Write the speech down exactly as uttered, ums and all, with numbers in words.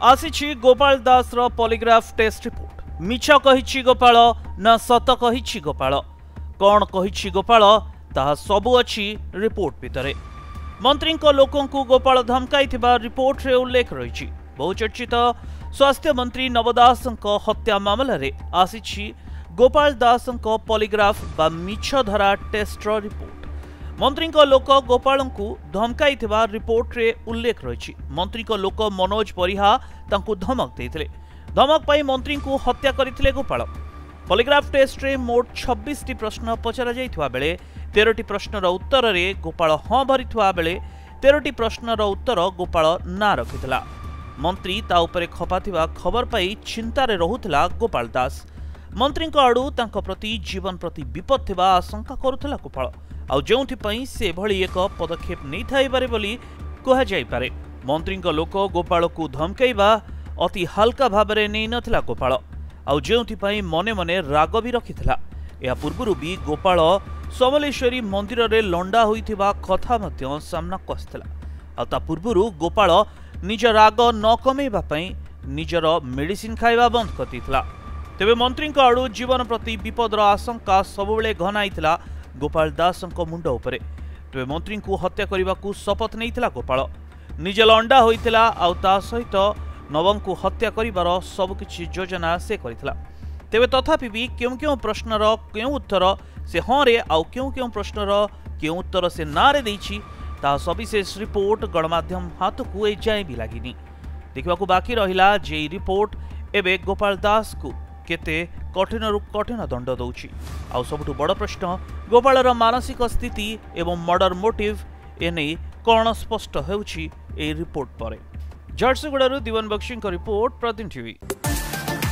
आसी गोपाल दास रो polygraph test report. मिछ कहिछि गोपाल ना सत कहिछि गोपाल, कौन कहिछि गोपाल ताहा सबु अछि रिपोर्ट भितरे। मंत्री लोकों को गोपाल धमकाई रिपोर्ट रे उल्लेख रही। बहुचर्चित स्वास्थ्य मंत्री नव दास हत्या मामला रे आसी गोपाल दास पॉलीग्राफ बा मिछ धरा टेस्ट रिपोर्ट। मंत्री लोक गोपाल को धमकाई रिपोर्ट रे उल्लेख रही। मंत्री लोक मनोज परिहा तांको धमक देते। धमक पाई मंत्री को हत्या करथिले गोपाल। पॉलीग्राफ टेस्ट रे मोट छब्बीस टी प्रश्न पचरा जाइथवा बेले तेरह प्रश्नर उत्तर रे गोपाल हाँ भरिथवा बेले तेरह प्रश्नर उत्तर गोपाल ना रखिथिला। मंत्री ता उपरे खपाथिबा खबर पाई चिंतारे रहुथिला गोपाल दास। मंत्री आड़ू तांको प्रति जीवन प्रति विपद थिबा आशंका करुथिला गोपाल। आउ जोंथिपई से भली एक पदक्षेप नहीं थाई पारे बोली कहा जाई पारे। मंत्री लोक गोपाल को धमकाइबा अति हल्का भाबरे नै नथिला गोपाल। आउ जोंथिपई मने मने राग भी रखिथिला। या पूर्वरु भी गोपाल समलेश्वरी मंदिर रे लंडा होइथिबा कथा मध्य सामना कसिथिला। आ ता पूर्वरु गोपाल निज राग न कमेइबा पई निजर मेडिसिन खाइबा बंद करथिला। तेबे मंत्री आड़ू जीवन प्रति विपदर आशंका सबुबेले घनाइथिला गोपाल दास मुंड उपरे। तेबे मंत्री को हत्या करने को शपथ नहीं गोपाल। निज लंडा होइथिला आउ ता सहित नवम को हत्या करिवार सबकिछि योजना से करिथिला। तेबे तथापि भी क्यों क्यों प्रश्नर क्यों उत्तर से हाँ रे आउ क्यों क्यों प्रश्नर क्यों उत्तर से ना रे देछि ता सविशेष रिपोर्ट गणमाध्यम हाथ को ए जाए भी लागिनी। देखा बाकी रहिला जे रिपोर्ट एबे गोपाल दास को केते कठिन रु कठिन दंड दौछि। आउ सबुठु बड़ प्रश्न गोपालर मानसिक स्थिति एवं मर्डर मोटिव एने कौन स्पष्ट होउछि ए रिपोर्ट परे। झारसुगुड़ारू दीवन बख्शी रिपोर्ट, प्रतिदिन टीवी।